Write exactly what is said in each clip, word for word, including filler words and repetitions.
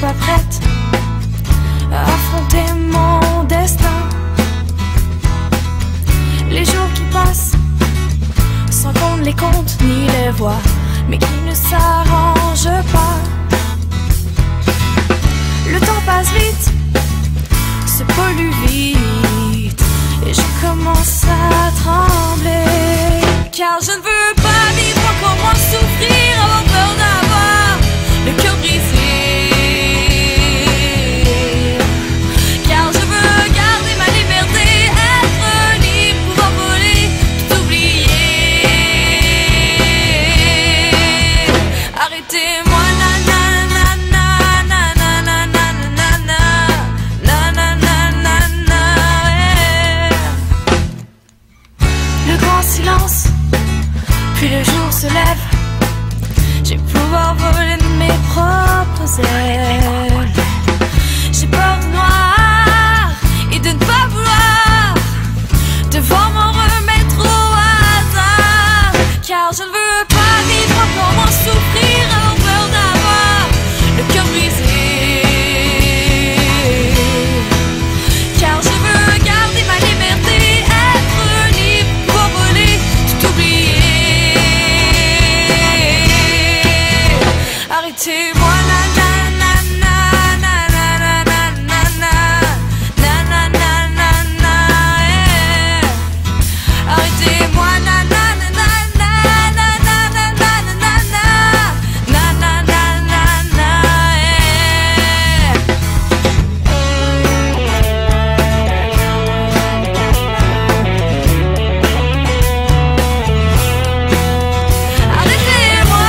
pas prête à affronter mon destin. Les jours qui passent sans qu'on ne les compte ni les voit, mais qui ne s'arrangent pas. Le temps passe vite, se pollue vite, et je commence à trembler. Car je ne veux pas vivre encore moins souffrir, avoir peur d'avoir le cœur brisé. Car je veux garder ma liberté, être libre, pouvoir voler, tout oublier. Arrêtez-moi, silence, puis le jour se lève. J'ai pouvoir voler de mes propres ailes. J'ai peur du noir et de ne pas vouloir devoir m'en remettre au hasard. Car je ne veux pas vivre encore moins souffrir, avoir peur d'avoir le cœur brisé. Car je veux garder ma liberté, être libre, pouvoir voler, tout oublier. Arrêtez-moi, na na na na na na na na na na na na na, eh. Arrêtez-moi, na na na na na na na na na na na na na na, eh. Arrêtez-moi.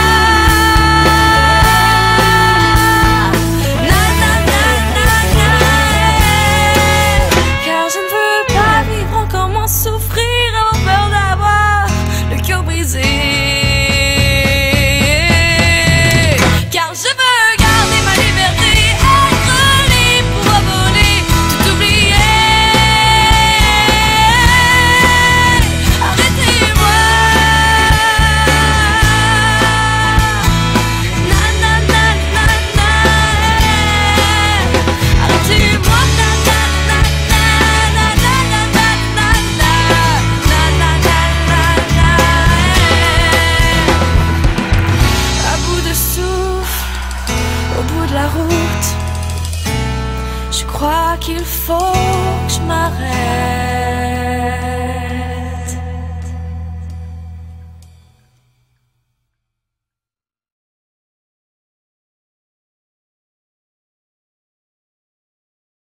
Car je ne veux pas vivre encore moins souffrir, avoir peur d'avoir le cœur brisé. Car je veux garder ma liberté, être libre, pouvoir voler, tout oublier. Arrêtez-moi. Na na na na na. Arrêtez-moi. Na na na na na na na na na na na na. À bout de souffle, au bout de la route, je crois qu'il faut que je m'arrête.